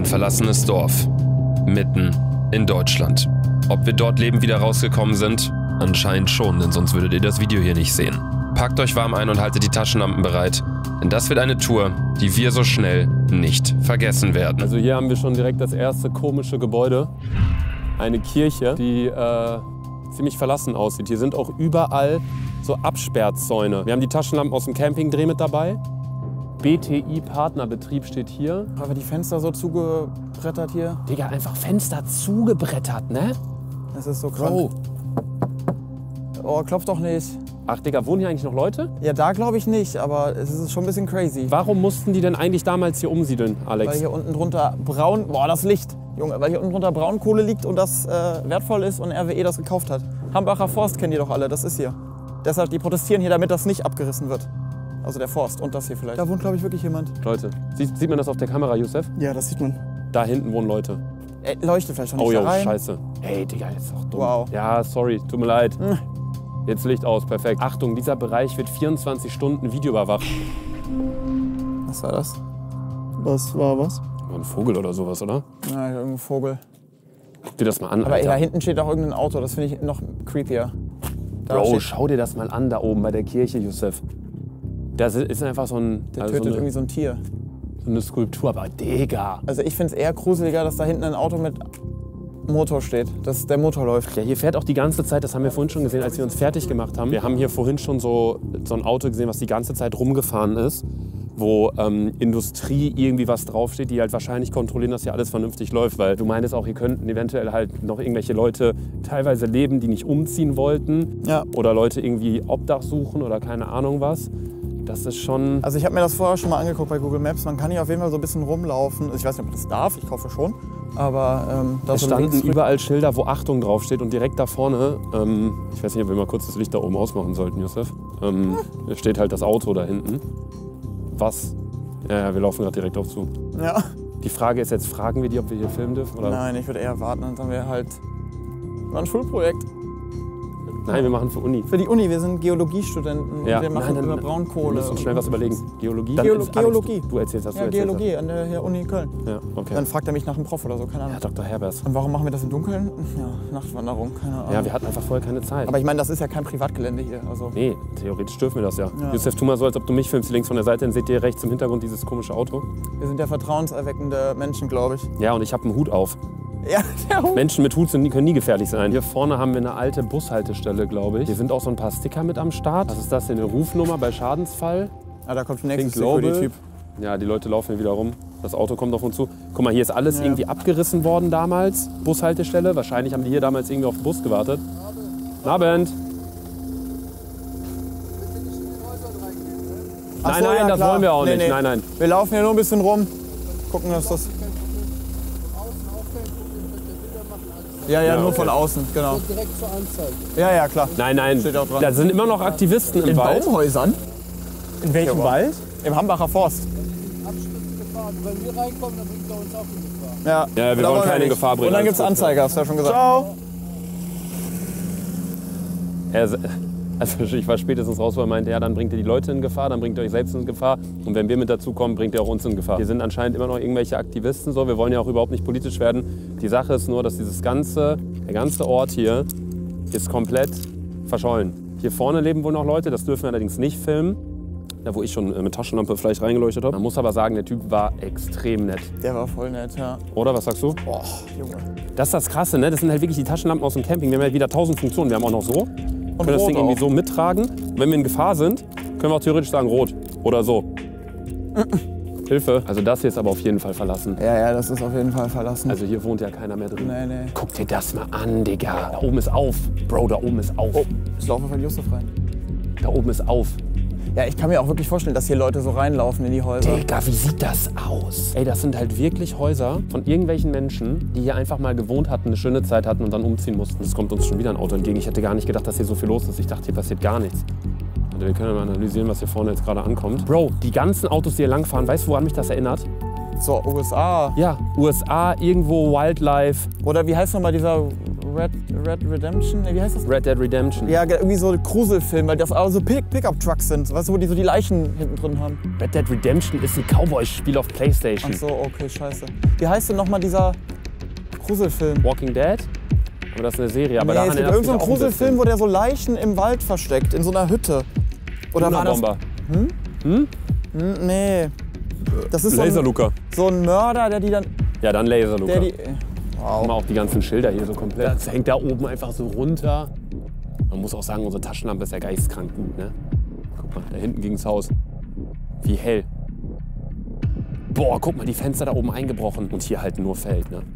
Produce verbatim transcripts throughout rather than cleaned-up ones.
Ein verlassenes Dorf. Mitten in Deutschland. Ob wir dort lebend wieder rausgekommen sind? Anscheinend schon, denn sonst würdet ihr das Video hier nicht sehen. Packt euch warm ein und haltet die Taschenlampen bereit, denn das wird eine Tour, die wir so schnell nicht vergessen werden. Also hier haben wir schon direkt das erste komische Gebäude. Eine Kirche, die äh, ziemlich verlassen aussieht. Hier sind auch überall so Absperrzäune. Wir haben die Taschenlampen aus dem Campingdreh mit dabei. B T I-Partnerbetrieb steht hier. Haben wir die Fenster so zugebrettert hier? Digga, einfach Fenster zugebrettert, ne? Das ist so krank. Oh. Oh, klopft doch nicht. Ach Digga, wohnen hier eigentlich noch Leute? Ja, da glaube ich nicht, aber es ist schon ein bisschen crazy. Warum mussten die denn eigentlich damals hier umsiedeln, Alex? Weil hier unten drunter braun, boah, das Licht, Junge, weil hier unten drunter Braunkohle liegt und das äh, wertvoll ist und R W E das gekauft hat. Hambacher Forst kennen die doch alle, das ist hier. Deshalb, die protestieren hier, damit das nicht abgerissen wird. Also der Forst und das hier vielleicht. Da wohnt, glaube ich, wirklich jemand. Leute, sieht, sieht man das auf der Kamera, Youssef? Ja, das sieht man. Da hinten wohnen Leute. Ey, leuchtet vielleicht schon nicht Oh da jo, rein. scheiße. Ey, Digga, jetzt ist doch dumm. Wow. Ja, sorry, tut mir leid. Hm. Jetzt Licht aus, perfekt. Achtung, dieser Bereich wird vierundzwanzig Stunden videoüberwacht. Was war das? Was war was? War ein Vogel oder sowas, oder? Ja, irgendein Vogel. Guck dir das mal an, Aber ey, Alter. da hinten steht auch irgendein Auto, das finde ich noch creepier. Da Bro, steht, schau dir das mal an, da oben bei der Kirche, Youssef. Das ist einfach so, ein, der also tötet so, eine, irgendwie so ein Tier. so eine Skulptur, aber Digga. Also ich finde es eher gruseliger, dass da hinten ein Auto mit Motor steht, dass der Motor läuft. Ja, hier fährt auch die ganze Zeit, das haben wir vorhin schon gesehen, als wir uns fertig gemacht haben. Wir haben hier vorhin schon so, so ein Auto gesehen, was die ganze Zeit rumgefahren ist, wo ähm, Industrie irgendwie was draufsteht, die halt wahrscheinlich kontrollieren, dass hier alles vernünftig läuft. Weil du meintest auch, hier könnten eventuell halt noch irgendwelche Leute teilweise leben, die nicht umziehen wollten. Ja. Oder Leute irgendwie Obdach suchen oder keine Ahnung was. Das ist schon... Also ich habe mir das vorher schon mal angeguckt bei Google Maps. Man kann hier auf jeden Fall so ein bisschen rumlaufen. Also ich weiß nicht, ob das darf, ich hoffe schon. Aber ähm, da Es so standen links- überall Schilder, wo Achtung draufsteht und direkt da vorne, ähm, ich weiß nicht, ob wir mal kurz das Licht da oben ausmachen sollten, Youssef. Ähm, da steht halt das Auto da hinten. Was? Ja, ja, wir laufen gerade direkt auf zu. Ja. Die Frage ist jetzt, fragen wir die, ob wir hier filmen dürfen? Oder? Nein, ich würde eher warten, dann haben wir halt mal ein Schulprojekt. Nein, wir machen für Uni. Für die Uni, wir sind Geologiestudenten Ja. und wir machen Nein, nein, über nein. Braunkohle. Wir müssen uns schnell was überlegen. Geologie? Geolo- ist- Alex, Geologie. Du erzählst das, du Ja, erzählst Geologie an der hier Uni Köln. Das. Ja, okay. Dann fragt er mich nach einem Prof oder so, keine Ahnung. Ja, Doktor Herbers. Und warum machen wir das im Dunkeln? Ja, Nachtwanderung, keine Ahnung. Ja, wir hatten einfach vorher keine Zeit. Aber ich meine, das ist ja kein Privatgelände hier. Also Nee, theoretisch dürfen wir das ja. Ja. Youssef, tu mal so, als ob du mich filmst. Links von der Seite, dann seht ihr rechts im Hintergrund dieses komische Auto. wir sind ja vertrauenserweckende Menschen, glaube ich. Ja, und ich habe einen Hut auf. Ja, der Hund. Menschen mit Hut sind, können nie gefährlich sein. Hier vorne haben wir eine alte Bushaltestelle, glaube ich. Hier sind auch so ein paar Sticker mit am Start. Was ist das denn? Eine Rufnummer bei Schadensfall? Ah, da kommt der nächste Think Global. Security-Typ. Ja, die Leute laufen hier wieder rum. Das Auto kommt auf uns zu. Guck mal, hier ist alles Ja. irgendwie abgerissen worden damals. Bushaltestelle. Wahrscheinlich haben die hier damals irgendwie auf den Bus gewartet. Guten Abend. Ach Nein, so, nein, ja, das klar. wollen wir auch Nee, nicht. nee. Nein, nein. Wir laufen hier nur ein bisschen rum. Gucken, dass das... Ja, ja, Ja, nur okay. von außen, genau. Direkt zur Anzeige. Ja, ja, klar. Nein, nein. Steht auch dran. Da sind immer noch Aktivisten im In Wald. Baumhäusern? In welchem Ja, Wald? Im Hambacher Forst. Absturzgefahr. Und wenn wir reinkommen, dann bringt er uns auch in Gefahr. Ja, Ja, wir Da wollen wollen keine nicht. Gefahr bringen. Und dann Alles gibt's gut. Anzeige, hast du ja schon gesagt. Ciao. Er, also ich war spätestens raus, wo er meinte, ja, dann bringt ihr die Leute in Gefahr, dann bringt ihr euch selbst in Gefahr. Und wenn wir mit dazukommen, bringt ihr auch uns in Gefahr. Hier sind anscheinend immer noch irgendwelche Aktivisten. So. Wir wollen ja auch überhaupt nicht politisch werden. Die Sache ist nur, dass dieses ganze, der ganze Ort hier ist komplett verschollen. Hier vorne leben wohl noch Leute, das dürfen wir allerdings nicht filmen. Da wo ich schon mit Taschenlampe vielleicht reingeleuchtet habe. Man muss aber sagen, der Typ war extrem nett. Der war voll nett, ja. Oder, was sagst du? Boah, Junge. Das ist das Krasse, ne? Das sind halt wirklich die Taschenlampen aus dem Camping. Wir haben halt wieder tausend Funktionen. Wir haben auch noch so. Wir können das rot Ding irgendwie auch. so mittragen. Und wenn wir in Gefahr sind, können wir auch theoretisch sagen rot. Oder so. Hilfe. Also das hier ist aber auf jeden Fall verlassen. Ja, ja, das ist auf jeden Fall verlassen. Also hier wohnt ja keiner mehr drin. Nee, nee. Guck dir das mal an, Digga. Da oben ist auf. Bro, da oben ist auf. Oh, ich laufe von Justus rein. Da oben ist auf. Ja, ich kann mir auch wirklich vorstellen, dass hier Leute so reinlaufen in die Häuser. Digga, wie sieht das aus? Ey, das sind halt wirklich Häuser von irgendwelchen Menschen, die hier einfach mal gewohnt hatten, eine schöne Zeit hatten und dann umziehen mussten. Es kommt uns schon wieder ein Auto entgegen. Ich hätte gar nicht gedacht, dass hier so viel los ist. Ich dachte, hier passiert gar nichts. Also wir können ja mal analysieren, was hier vorne jetzt gerade ankommt. Bro, die ganzen Autos, die hier langfahren, weißt du, woran mich das erinnert? So, U S A. Ja, U S A, irgendwo Wildlife. Oder wie heißt nochmal dieser Red, Red Redemption, nee, wie heißt das? Red Dead Redemption. Ja, irgendwie so ein Gruselfilm, weil das auch so Pick Pickup-Trucks sind, weißt du, wo die so die Leichen hinten drin haben. Red Dead Redemption ist ein Cowboy-Spiel auf Playstation. Ach so, okay, scheiße. Wie heißt denn nochmal dieser Gruselfilm? Walking Dead? Aber das ist eine Serie. Aber nee, daran es gibt erinnert irgendeinen mich auch ein Gruselfilm, bisschen. wo der so Leichen im Wald versteckt, in so einer Hütte. Oder war das... Bomber. Hm? Hm? Hm, nee. Das ist so ein, Laserluca. so ein Mörder, der die dann... Ja, dann Laserluca. Der die, Guck mal auch die ganzen Schilder hier so komplett. Das hängt da oben einfach so runter. Man muss auch sagen, unsere Taschenlampe ist ja geistkrank gut, ne? Guck mal, da hinten gegen's Haus. Wie hell. Boah, guck mal, die Fenster da oben eingebrochen. Und hier halt nur Feld, ne?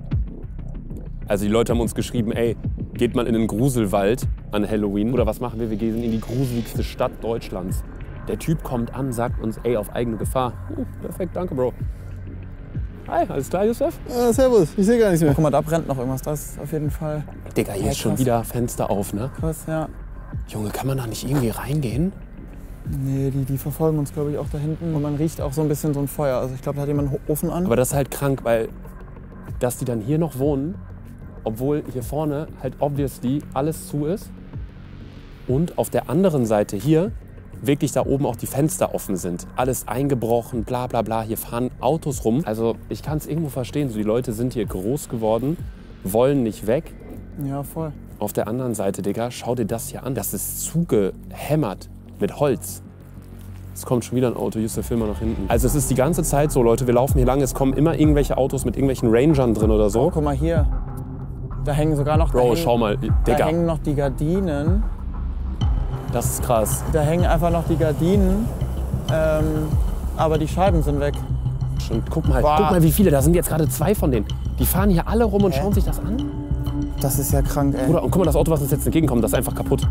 Also die Leute haben uns geschrieben, ey, geht mal in den Gruselwald an Halloween. Oder was machen wir? Wir gehen in die gruseligste Stadt Deutschlands. Der Typ kommt an, sagt uns, ey, auf eigene Gefahr. Uh, perfekt, danke, Bro. Hi, alles klar, Josef? Ah, servus, ich sehe gar nichts mehr. guck mal, da brennt noch irgendwas. Das ist auf jeden Fall Digga, hier Ja, ist schon krass. wieder Fenster auf, ne? krass, ja. Junge, kann man da nicht irgendwie reingehen? Nee, die, die verfolgen uns, glaube ich, auch da hinten. Und man riecht auch so ein bisschen so ein Feuer. Also ich glaube, da hat jemand einen Ofen an. Aber das ist halt krank, weil dass die dann hier noch wohnen, obwohl hier vorne halt obviously alles zu ist. Und auf der anderen Seite hier wirklich da oben auch die Fenster offen sind. Alles eingebrochen, bla bla bla. Hier fahren Autos rum. Also ich kann es irgendwo verstehen. So, die Leute sind hier groß geworden, wollen nicht weg. Ja, voll. Auf der anderen Seite, Digga, schau dir das hier an. Das ist zugehämmert mit Holz. Es kommt schon wieder ein Auto, Justus, film mal nach hinten. Also es ist die ganze Zeit so, Leute, wir laufen hier lang, es kommen immer irgendwelche Autos mit irgendwelchen Rangern drin oder so. Guck mal hier. Da hängen sogar noch... da Bro, hängen, schau mal, Da Digga, hängen noch die Gardinen. das ist krass. Da hängen einfach noch die Gardinen. Ähm, aber die Scheiben sind weg. Und guck mal, Boah. guck mal, wie viele, da sind jetzt gerade zwei von denen. Die fahren hier alle rum und Hä? schauen sich das an. Das ist ja krank, ey. Bruder, und guck mal, das Auto, was uns jetzt entgegenkommt, das ist einfach kaputt.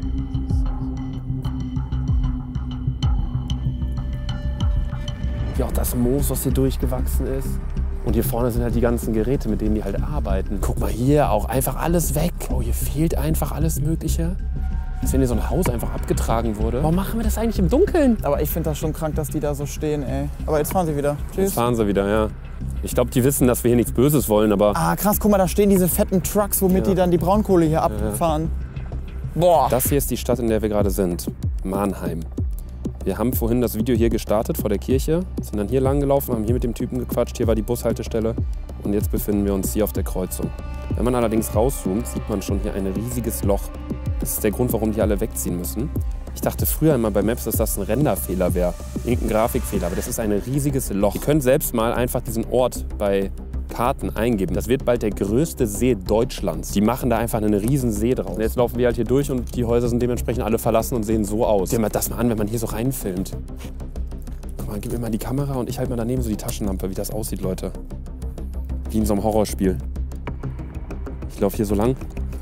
Ja, auch das Moos, was hier durchgewachsen ist. Und hier vorne sind halt die ganzen Geräte, mit denen die halt arbeiten. Guck mal hier, auch einfach alles weg. Oh, hier fehlt einfach alles Mögliche. Als wenn hier so ein Haus einfach abgetragen wurde. Warum machen wir das eigentlich im Dunkeln? Aber ich finde das schon krank, dass die da so stehen, ey. Aber jetzt fahren sie wieder. Jetzt Tschüss. fahren sie wieder, ja. Ich glaube, die wissen, dass wir hier nichts Böses wollen, aber Ah, krass, guck mal, da stehen diese fetten Trucks, womit Ja. die dann die Braunkohle hier abfahren. Boah. das hier ist die Stadt, in der wir gerade sind. Mannheim. Wir haben vorhin das Video hier gestartet vor der Kirche, sind dann hier lang gelaufen, haben hier mit dem Typen gequatscht, hier war die Bushaltestelle und jetzt befinden wir uns hier auf der Kreuzung. Wenn man allerdings rauszoomt, sieht man schon hier ein riesiges Loch. Das ist der Grund, warum die alle wegziehen müssen. Ich dachte früher immer bei Maps, dass das ein Renderfehler wäre, irgendein Grafikfehler, aber das ist ein riesiges Loch. Ihr könnt selbst mal einfach diesen Ort bei Karten eingeben. Das wird bald der größte See Deutschlands. Die machen da einfach einen riesen See draus. Und jetzt laufen wir halt hier durch und die Häuser sind dementsprechend alle verlassen und sehen so aus. Sieh mal das mal an, wenn man hier so reinfilmt. Guck mal, gib mir mal die Kamera und ich halte mal daneben so die Taschenlampe, wie das aussieht, Leute. Wie in so einem Horrorspiel. Ich laufe hier so lang.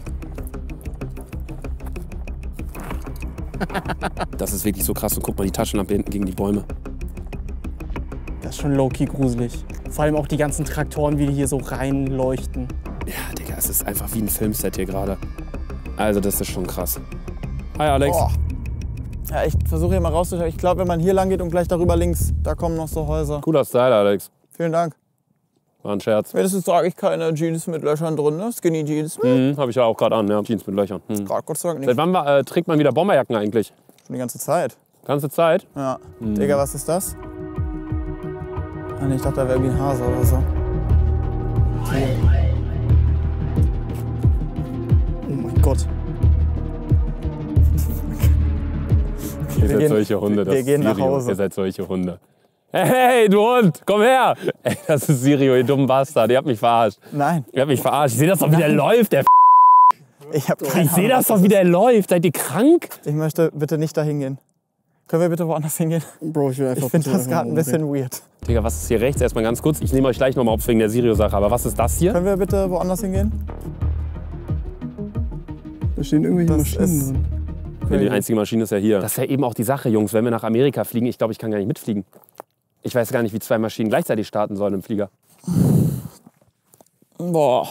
Das ist wirklich so krass. Und guck mal, die Taschenlampe hinten gegen die Bäume. Das ist schon low-key gruselig. Vor allem auch die ganzen Traktoren, wie die hier so reinleuchten. Ja, Digga, es ist einfach wie ein Filmset hier gerade. Also, das ist schon krass. Hi, Alex. Boah. Ja, ich versuche hier mal rauszuschauen. Ich glaube, wenn man hier lang geht und gleich darüber links, da kommen noch so Häuser. Cooler Style, Alex. Vielen Dank. War ein Scherz. Wenigstens trage ich keine Jeans mit Löchern drin, ne? Skinny Jeans. Hm. Mhm, habe ich ja auch gerade an, ja. Jeans mit Löchern. Mhm. Gerade Gott sei Dank nicht. Seit wann war, äh, trägt man wieder Bomberjacken eigentlich? Schon die ganze Zeit. Ganze Zeit? Ja. Digga, was ist das? Ah, nee, ich dachte, da wäre irgendwie ein Hase oder so. Oh mein Gott. Ihr Wir seid gehen- solche Hunde. Das wir ist gehen nach Sirio. Hause. Ihr seid solche Hunde. Hey, du Hund, komm her! Ey, das ist Sirio, ihr dummen Bastard. Ihr habt mich verarscht. Nein, Ihr habt mich verarscht. Ich sehe das doch, wie der läuft, der ich habe keine Ich sehe Ahnung, das doch, wie der läuft. Seid ihr krank? Ich möchte bitte nicht dahin gehen. Können wir bitte woanders hingehen? Bro, ich will einfach Ich finde bitte das gerade ein einfach bisschen weird. Digga, was ist hier rechts? Erstmal ganz kurz. Ich nehme euch gleich nochmal auf wegen der Sirio-Sache. Aber was ist das hier? Können wir bitte woanders hingehen? Da stehen irgendwelche Das Maschinen ist- drin. Ja, die einzige Maschine ist ja hier. Das ist ja eben auch die Sache, Jungs. Wenn wir nach Amerika fliegen, ich glaube, ich kann gar nicht mitfliegen. Ich weiß gar nicht, wie zwei Maschinen gleichzeitig starten sollen im Flieger. Boah.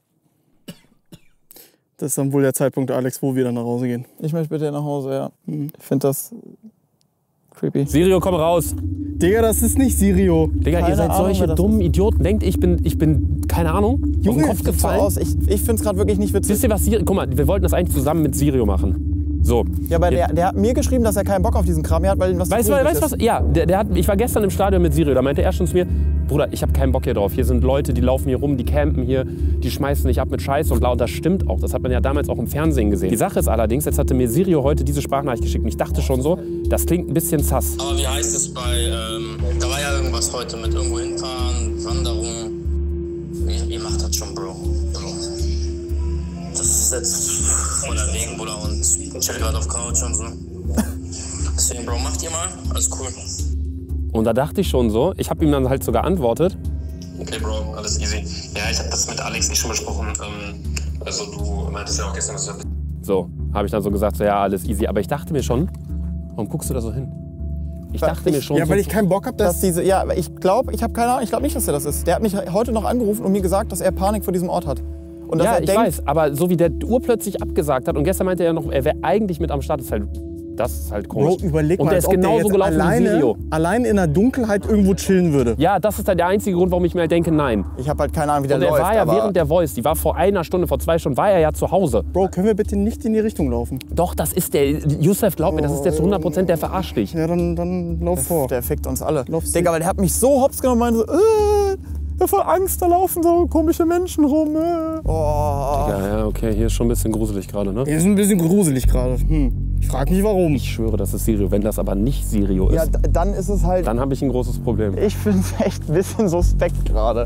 Das ist dann wohl der Zeitpunkt, Alex, wo wir dann nach Hause gehen. Ich möchte bitte nach Hause, ja. Mhm. Ich finde das Creepy. Sirio, komm raus. Digga, das ist nicht Sirio. Digga, Keine ihr seid Ahnung, solche wer das dummen Idioten. Denkt, ich bin, ich bin, keine Ahnung, Junge, auf den Kopf Sieht so gefallen. aus. Ich, ich find's gerade wirklich nicht witzig. Wisst ihr was, Sirio, guck mal, wir wollten das eigentlich zusammen mit Sirio machen. So. Ja, aber der, der hat mir geschrieben, dass er keinen Bock auf diesen Kram mehr hat, weil ihm das zu Weißt du, gruselig weißt du ist. was? Ja, der, der hat, ich war gestern im Stadion mit Sirio, da meinte er schon zu mir, Bruder, ich habe keinen Bock hier drauf. Hier sind Leute, die laufen hier rum, die campen hier, die schmeißen nicht ab mit Scheiße und bla. Und das stimmt auch. Das hat man ja damals auch im Fernsehen gesehen. Die Sache ist allerdings, jetzt hatte mir Sirio heute diese Sprachnachricht geschickt und ich dachte schon so, das klingt ein bisschen sass. Aber wie heißt es bei, ähm, da war ja irgendwas heute mit irgendwo hinfahren, Wanderung. Ihr, ihr macht das schon, Bro. Bro. Das ist jetzt voll erwägen, Bruder, und chill gerade auf Couch und so. Deswegen, Bro, macht ihr mal, alles cool. Und da dachte ich schon so, ich habe ihm dann halt so geantwortet. Okay, Bro, alles easy. Ja, ich habe das mit Alex nicht schon besprochen. Ähm, also du meintest ja auch gestern, dass du... So, habe ich dann so gesagt, so ja, alles easy. Aber ich dachte mir schon, warum guckst du da so hin? Ich dachte mir schon Ja, so, weil ich keinen Bock hab, dass... Dass diese, ja, aber ich glaube, ich habe keine Ahnung, ich glaube nicht, dass er das ist. Der hat mich heute noch angerufen und mir gesagt, dass er Panik vor diesem Ort hat. Und dass ja, er ich denkt, weiß, aber so wie der urplötzlich abgesagt hat und gestern meinte er noch, er wäre eigentlich mit am Start, ist halt, das ist halt komisch. Bro, überleg und mal, der als ist ob der genauso jetzt gelaufen wie alleine, Sirio. allein in der Dunkelheit irgendwo chillen würde. Ja, das ist halt der einzige Grund, warum ich mir halt denke, nein. ich habe halt keine Ahnung, wie der Und er läuft. war ja aber während der Voice, die war vor einer Stunde, vor zwei Stunden, war er ja zu Hause. Bro, können wir bitte nicht in die Richtung laufen? Doch, das ist der, Youssef, glaub mir, das ist der zu hundert Prozent, der verarscht dich. Ja, dann, dann lauf vor. der fickt uns alle. Lauf Digga, weil der hat mich so hops genommen und meinte so, äh, ja, voll Angst, da laufen so komische Menschen rum. Äh. Oh. Ja, ja, okay, hier ist schon ein bisschen gruselig gerade, ne? Ja, ist ein bisschen gruselig gerade. Hm. Ich frag mich warum. Ich schwöre, das ist Sirio. Wenn das aber nicht Sirio ist, Ja, d- dann ist es halt, dann habe ich ein großes Problem. ich finde es echt ein bisschen suspekt gerade.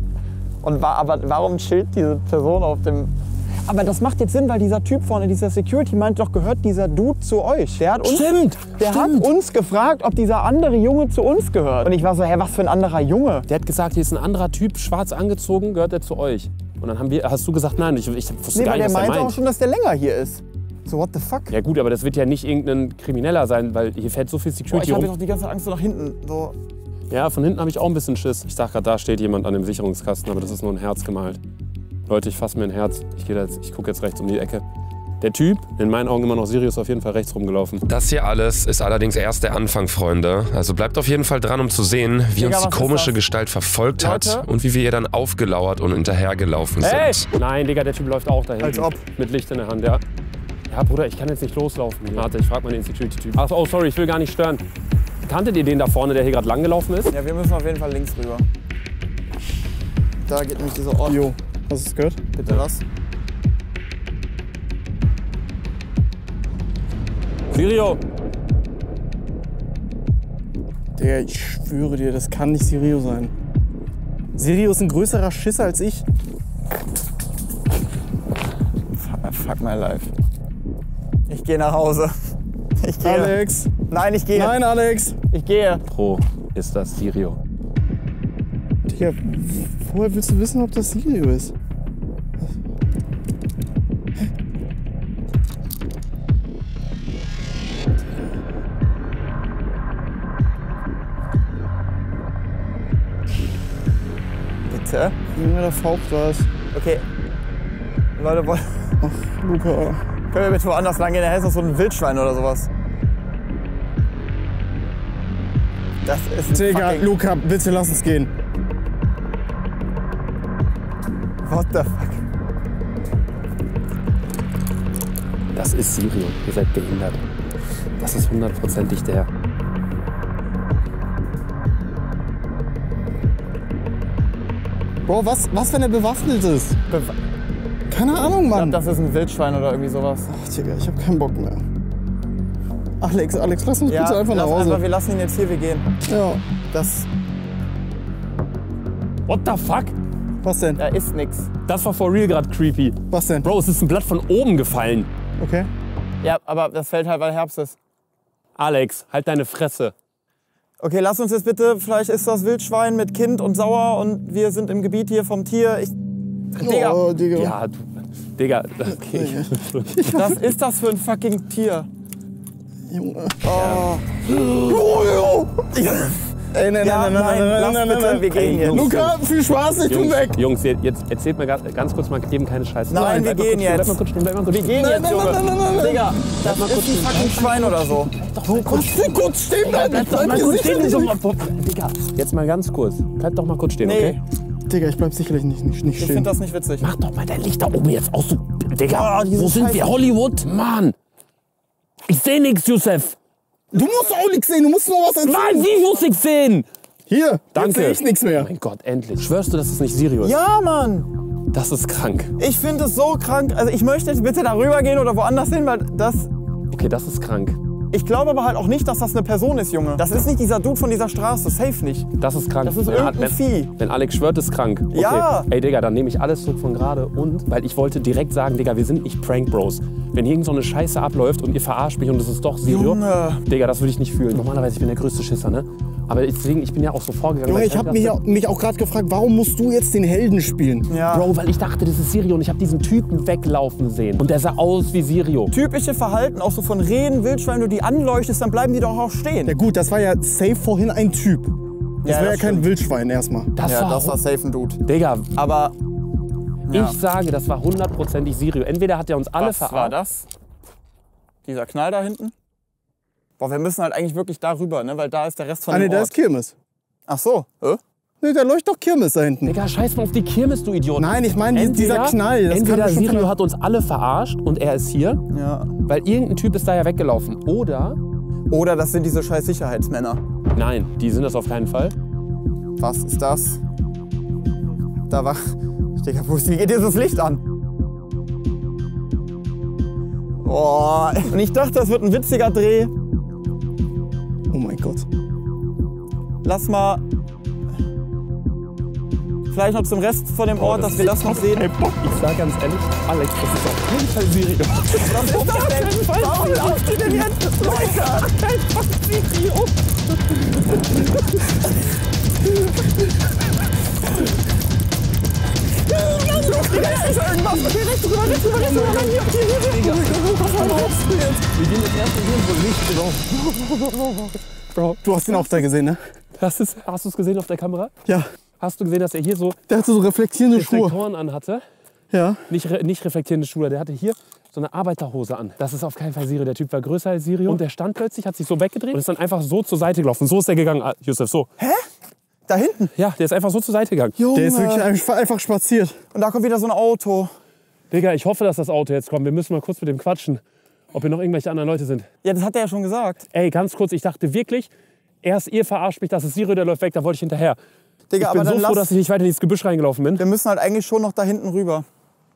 Und wa aber warum chillt diese Person auf dem... Aber das macht jetzt Sinn, weil dieser Typ vorne, dieser Security, meint doch, gehört dieser Dude zu euch. Der hat uns, Stimmt, der stimmt. hat uns gefragt, ob dieser andere Junge zu uns gehört. Und ich war so, hä, was für ein anderer Junge? Der hat gesagt, hier ist ein anderer Typ, schwarz angezogen, gehört er zu euch. Und dann haben wir, hast du gesagt, nein, ich, ich wusste Nee, gar weil nicht, der was er meinte auch meint. schon, dass der länger hier ist. So, what the fuck? Ja gut, aber das wird ja nicht irgendein Krimineller sein, weil hier fährt so viel Boah, Security ich habe rum. jetzt auch die ganze Zeit Angst so nach hinten. So. Ja, von hinten habe ich auch ein bisschen Schiss. Ich dachte gerade, da steht jemand an dem Sicherungskasten, aber das ist nur ein Herz gemalt. Leute, ich fasse mir ein Herz. Ich, geh da jetzt, ich gucke jetzt rechts um die Ecke. Der Typ, in meinen Augen immer noch Sirius, auf jeden Fall rechts rumgelaufen. Das hier alles ist allerdings erst der Anfang, Freunde. Also bleibt auf jeden Fall dran, um zu sehen, wie Digga, uns die was ist komische das? Gestalt verfolgt Leute? hat und wie wir ihr dann aufgelauert und hinterhergelaufen Hey! sind. Nein, Digga, der Typ läuft auch da hinten. Als ob. Mit Licht in der Hand, ja. Ja, Bruder, ich kann jetzt nicht loslaufen. Warte, ich frag mal den Security-Typ. Ach, oh, sorry, ich will gar nicht stören. Kanntet ihr den da vorne, der hier gerade langgelaufen ist? Ja, wir müssen auf jeden Fall links rüber. Da geht nämlich dieser Ort. Jo, hast du es gehört? Bitte was? Sirio! Digga, ich schwöre dir, das kann nicht Sirio sein. Sirio ist ein größerer Schisser als ich. Fuck my life. Ich gehe nach Hause. Ich gehe. Alex! Nein, ich gehe. Nein, Alex! Ich gehe. Pro ist das Sirio. Digga, woher willst du wissen, ob das Sirio ist? Bitte. Junge, da faucht was. Okay. Leute, wollen, Ach, Luca. können wir bitte woanders lang gehen? Da ist noch so ein Wildschwein oder sowas. Das ist ein Digga, fucking... Luca, bitte lass uns gehen. What the fuck? Das ist Sirio. Ihr seid behindert. Das ist hundertprozentig der. Bro, was, was wenn er bewaffnet ist? Bewa Keine Ahnung, Ich Mann. glaub, das ist ein Wildschwein oder irgendwie sowas. Ach, Digga, ich hab keinen Bock mehr. Alex, Alex, lass uns bitte einfach nach lass Hause. Einfach, wir lassen ihn jetzt hier, wir gehen. Ja. Das, What the fuck? Was denn? da ist nix. Das war for real gerade creepy. Was denn? Bro, es ist ein Blatt von oben gefallen. Okay. Ja, aber das fällt halt, weil Herbst ist. Alex, halt deine Fresse. Okay, lass uns jetzt bitte, vielleicht ist das Wildschwein mit Kind und sauer und wir sind im Gebiet hier vom Tier. Ich, Digga, Oh, Digga. Ja, du. Digga, okay. was ist das für ein fucking Tier? Junge. Oh. Oh, Ey, nein, Ja, nein, nein, nein, nein, lass nein, nein, bitte, nein. wir gehen jetzt. Luca, viel Spaß, ich bin Jungs, weg. Jungs, jetzt erzählt mir ganz, ganz kurz mal eben keine Scheiße. Nein, wir bleib mal gehen kurz stehen, jetzt. Bleib mal kurz stehen, bleib mal kurz Wir stehen. gehen jetzt, nein, Junge. nein, nein, nein, nein. Digga, das ist ein fucking Schwein oder so. Doch mal kurz Steh kurz stehen bleiben. Bleib doch mal kurz stehen. So, Digga, jetzt mal ganz kurz. Bleib doch mal kurz stehen, Nee. okay? Digga, ich bleib sicherlich nicht, nicht, nicht Ich stehen. finde das nicht witzig. Mach doch mal dein Licht da oben jetzt aus. Du, Digga, Oh, diese wo sind wir? Scheiße. Hollywood? Mann. Ich seh nix, Yusuf. Du musst auch nichts sehen, du musst nur was erzählen. Nein, wie muss ich sehen? Hier, Danke. jetzt sehe ich nichts mehr. Mein Gott, endlich. Schwörst du, dass es nicht Sirio ist? Ja, Mann. Das ist krank. Ich finde es so krank. Also ich möchte jetzt bitte darüber gehen oder woanders hin, weil das... Okay, das ist krank. Ich glaube aber halt auch nicht, dass das eine Person ist, Junge. Das ist nicht dieser Dude von dieser Straße. Safe nicht. Das ist krank. Das ist Wenn- irgendein wenn, Vieh. Wenn Alex schwört, ist krank. Okay. Ja. Ey, Digga, dann nehme ich alles zurück von gerade. Und, weil ich wollte direkt sagen, Digga, wir sind nicht Prank Bros. Wenn irgend so eine Scheiße abläuft und ihr verarscht mich und es ist doch Sirio, Junge. Digga, das würde ich nicht fühlen. Normalerweise, ich bin der größte Schisser, ne? Aber deswegen, ich bin ja auch so vorgegangen. Junge, weil ich habe halt mich, dachte, auch- mich auch gerade gefragt, warum musst du jetzt den Helden spielen? Ja. Bro, weil ich dachte, das ist Sirio und ich habe diesen Typen weglaufen sehen. Und der sah aus wie Sirio. Typische Verhalten, auch so von Rehen, Wildschwein, wenn du die anleuchtest, dann bleiben die doch auch stehen. Ja gut, das war ja safe vorhin ein Typ. Das Ja, war ja das kein stimmt. Wildschwein erstmal. Das Ja, war, das war safe ein Dude. Digga, Aber ja. ich sage, das war hundertprozentig Sirio. Entweder hat er uns alle was war verarscht. das? Dieser Knall da hinten? Boah, wir müssen halt eigentlich wirklich da rüber, ne? Weil da ist der Rest von Ah ne, dem da Ort. ist Kirmes. Ach so. Hä? Ne, da leuchtet doch Kirmes da hinten. Digga, scheiß mal auf die Kirmes, du Idiot. Nein, ich meine dieser Entweder- Knall. Das Entweder kann bestimmt Sirio von- hat uns alle verarscht und er ist hier, Ja. weil irgendein Typ ist da ja weggelaufen. Oder, Oder das sind diese scheiß Sicherheitsmänner. nein, die sind das auf keinen Fall. Was ist das? Da war... Digga, wo ist, wie geht dieses Licht an? Boah. Und ich dachte, das wird ein witziger Dreh. Oh mein Gott. Lass mal... Vielleicht noch zum Rest von dem Ort, dass wir das noch sehen. Ich sag ganz ehrlich, Alex, das ist auf keinen Fall Sirio. Was ist das denn? Warum lauft ihr denn jetzt? Leute! Sirio! Bro, du hast ihn auch da gesehen, ne? Das ist, hast du es gesehen auf der Kamera? Ja. Hast du gesehen, dass er hier so Der hatte so reflektierende Schuhe. Reflektoren anhatte? Ja. Nicht, re nicht reflektierende Schuhe, der hatte hier so eine Arbeiterhose an. Das ist auf keinen Fall Sirio. Der Typ war größer als Sirio. Und der stand plötzlich, hat sich so weggedreht und ist dann einfach so zur Seite gelaufen. So ist er gegangen, ah, Yusuf, so. Da hinten. Ja, der ist einfach so zur Seite gegangen. Junge. Der ist wirklich einfach, einfach spaziert. Und da kommt wieder so ein Auto. Digga, ich hoffe, dass das Auto jetzt kommt. Wir müssen mal kurz mit dem quatschen, ob hier noch irgendwelche anderen Leute sind. Ja, das hat er ja schon gesagt. Ey, ganz kurz, ich dachte wirklich, erst ihr verarscht mich, das ist Sirio, der läuft weg, da wollte ich hinterher. Digga, Ich bin aber so dann froh, lass... dass ich nicht weiter in dieses Gebüsch reingelaufen bin. Wir müssen halt eigentlich schon noch da hinten rüber.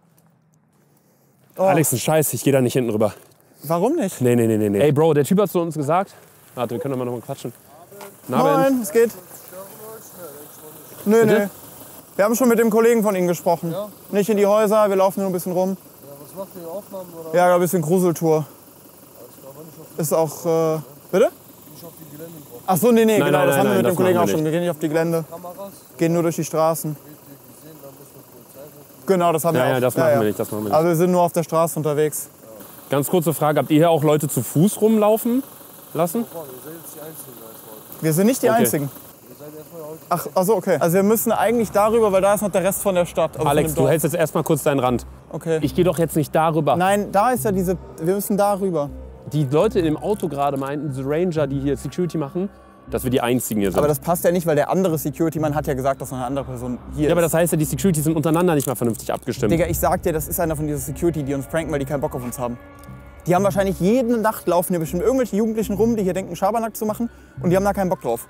Oh, Alex, ein Scheiß, ich gehe da nicht hinten rüber. warum nicht? Nee, nee, nee, nee, nee. Ey, Bro, der Typ hat zu uns gesagt. Warte, wir können doch mal noch mal quatschen. Na, Ben? Nein, es geht. Nö, Bitte? nö. Wir haben schon mit dem Kollegen von Ihnen gesprochen. Ja? Nicht in die Häuser, wir laufen nur ein bisschen rum. Ja, was macht ihr, Aufnahmen oder? Ja, ein bisschen Gruseltour. Ist auch. Äh, bitte? Nicht auf die Gelände drauf. Ach so, nee, nee, Nein, genau. nein, das nein, haben wir nein, mit das dem Kollegen machen auch wir schon. Wir gehen nicht auf die Gelände, Kameras, gehen nur durch die Straßen. wird ihr gesehen, dann muss die Polizei rufen. Genau, das haben Ja, wir auch. ja, das machen wir nicht, das machen wir nicht. Also wir sind nur auf der Straße unterwegs. Ganz kurze Frage, habt ihr hier auch Leute zu Fuß rumlaufen lassen? Vorne, ihr seid jetzt die Einzigen als heute. Wir sind nicht die Okay. Einzigen. Ihr seid erstmal heute. Ach, ach so, okay. Also wir müssen eigentlich darüber, weil da ist noch der Rest von der Stadt. Also von Alex, dem du Dorf. hältst jetzt erstmal kurz deinen Rand. Okay. Ich gehe doch jetzt nicht darüber. Nein, da ist ja diese. Wir müssen da rüber. Die Leute im Auto gerade meinten, diese Ranger, die hier Security machen, dass wir die Einzigen hier sind. Aber das passt ja nicht, weil der andere Security-Mann hat ja gesagt, dass noch eine andere Person hier ja, aber ist. das heißt ja, die Security sind untereinander nicht mal vernünftig abgestimmt. Digga, ich sag dir, das ist einer von diesen Security, die uns pranken, weil die keinen Bock auf uns haben. Die haben wahrscheinlich jede Nacht laufen hier bestimmt irgendwelche Jugendlichen rum, die hier denken, Schabernack zu machen. Und die haben da keinen Bock drauf.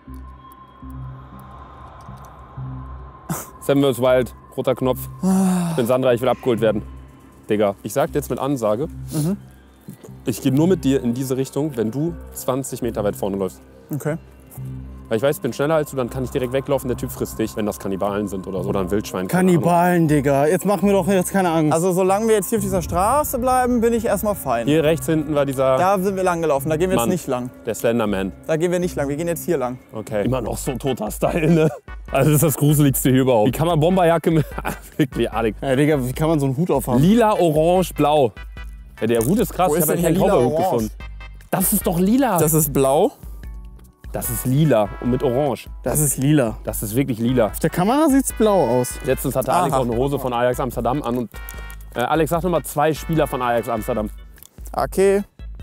Samuels Wild, roter Knopf. Ich bin Sandra, ich will abgeholt werden. Digga, ich sag dir jetzt mit Ansage, Mhm. ich gehe nur mit dir in diese Richtung, wenn du zwanzig Meter weit vorne läufst. Okay. Weil ich weiß, ich bin schneller als du, dann kann ich direkt weglaufen, der Typ frisst dich, wenn das Kannibalen sind oder so. Oder ein Wildschwein. keine Ahnung. Kannibalen, Digga. Jetzt machen wir doch jetzt keine Angst. Also solange wir jetzt hier auf dieser Straße bleiben, bin ich erstmal fein. Hier rechts hinten war dieser, Da sind wir lang gelaufen, da gehen wir Mann. jetzt nicht lang. der Slenderman. Da gehen wir nicht lang, wir gehen jetzt hier lang. Okay. Immer noch so toter Style, ne? Also das ist das Gruseligste hier überhaupt. Wie kann man Bomberjacke mit... Wirklich, Alex. ja, Digga, wie kann man so einen Hut aufhaben? Lila, orange, blau. Ja, der Hut ist krass, Wo ich ist habe ja denn keinen hier lila, Cowboy-Hut orange? gefunden. Das ist doch lila. Das ist blau. Das ist lila und mit orange. Das ist lila. Das ist wirklich lila. Auf der Kamera sieht's blau aus. Letztens hatte Alex auch eine Hose von Ajax Amsterdam an. Und, äh, Alex, sag nochmal zwei Spieler von Ajax Amsterdam. Ake.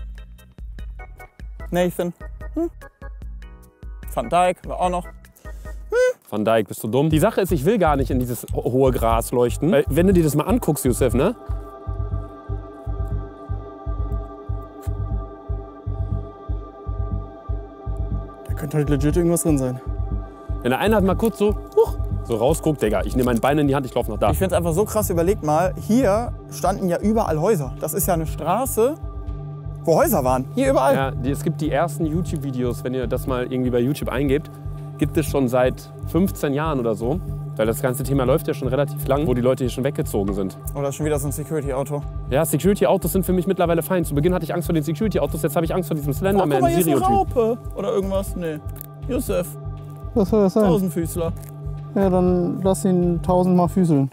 Nathan. Hm. Van Dijk war auch noch. Van Dijk, bist du dumm? Die Sache ist, ich will gar nicht in dieses hohe Gras leuchten. Weil, wenn du dir das mal anguckst, Youssef, ne? Da könnte halt legit irgendwas drin sein. Wenn der eine hat mal kurz so, huch, so rausguckt, Digga, ich nehme mein Bein in die Hand, ich laufe nach da. Ich finde es einfach so krass, überlegt mal, hier standen ja überall Häuser. Das ist ja eine Straße, wo Häuser waren. Hier überall. Ja, die, es gibt die ersten YouTube-Videos, wenn ihr das mal irgendwie bei YouTube eingebt, gibt es schon seit fünfzehn Jahren oder so. Weil das ganze Thema läuft ja schon relativ lang, wo die Leute hier schon weggezogen sind. Oder schon wieder so ein Security-Auto. Ja, Security-Autos sind für mich mittlerweile fein. Zu Beginn hatte ich Angst vor den Security-Autos, jetzt habe ich Angst vor diesem Oh, guck mal, hier ist eine Slenderman-Sirio-Typ. Raupe. Oder irgendwas. Nee. Youssef, Was soll das sein? Tausendfüßler. Ja, dann lass ihn tausendmal füßeln.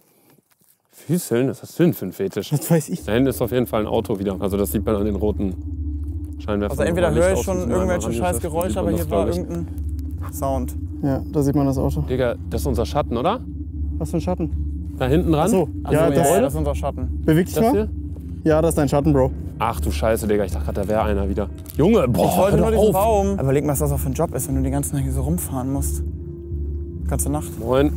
Füßeln? Was ist das denn für ein Fetisch? Das weiß ich. Da hinten ist auf jeden Fall ein Auto wieder. Also das sieht man an den roten Scheinwerfern. Also entweder höre ich Licht aus schon diesem irgendwelche Orange, scheiß sieht Geräusche, man aber das, hier war glaub ich. irgendein Sound. Ja, da sieht man das Auto. Digga, das ist unser Schatten, oder? Was für ein Schatten? Da hinten dran? Ach so, Also, ja, ja, das, ja, das ist unser Schatten. beweg dich Das mal. hier? Ja, das ist dein Schatten, Bro. Ach du Scheiße, Digga, ich dachte gerade, da wäre einer wieder. Junge, boah, Ich wollte hör nur doch diesen auf. Baum. Aber überleg mal, was das auch für ein Job ist, wenn du die ganze Nacht hier so rumfahren musst. Ganze Nacht. Moin.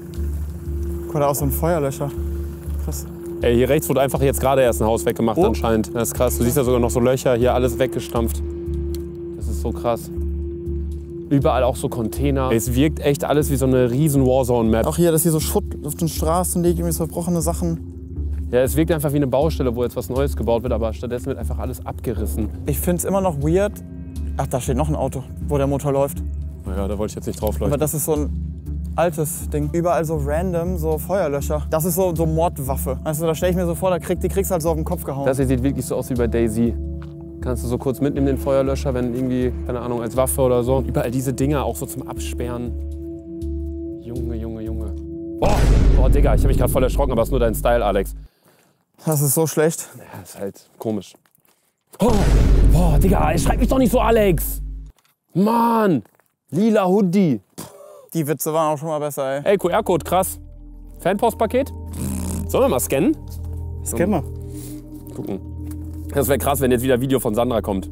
Oder auch so ein Feuerlöscher. Krass. Ey, hier rechts wurde einfach jetzt gerade erst ein Haus weggemacht Wo? anscheinend. Das ist krass. Du siehst ja sogar noch so Löcher, hier alles weggestampft. Das ist so krass. Überall auch so Container. Ey, es wirkt echt alles wie so eine riesen Warzone-Map. Auch hier, dass hier so Schutt auf den Straßen liegt, irgendwie so verbrochene Sachen. Ja, es wirkt einfach wie eine Baustelle, wo jetzt was Neues gebaut wird, aber stattdessen wird einfach alles abgerissen. Ich find's immer noch weird. Ach, da steht noch ein Auto, wo der Motor läuft. Naja, da wollte ich jetzt nicht drauf Aber leuchten. das ist so ein altes Ding. Überall so random, so Feuerlöscher. Das ist so, so Mordwaffe. Also da stelle ich mir so vor, da krieg, die kriegst du halt so auf den Kopf gehauen. Das hier sieht wirklich so aus wie bei Daisy. Kannst du so kurz mitnehmen, den Feuerlöscher, wenn irgendwie, keine Ahnung, als Waffe oder so. Und überall diese Dinger auch so zum Absperren. Junge, Junge, Junge. Boah, boah Digga, ich habe mich gerade voll erschrocken, aber es ist nur dein Style, Alex. Das ist so schlecht. Ja, ist halt komisch. Oh, boah, Digga, schreib mich doch nicht so, Alex. Mann, lila Hoodie. Die Witze waren auch schon mal besser, ey. Ey, Q R-Code, krass. Fanpostpaket? Sollen wir mal scannen? Scan mal. Gucken. Das wäre krass, wenn jetzt wieder Video von Sandra kommt.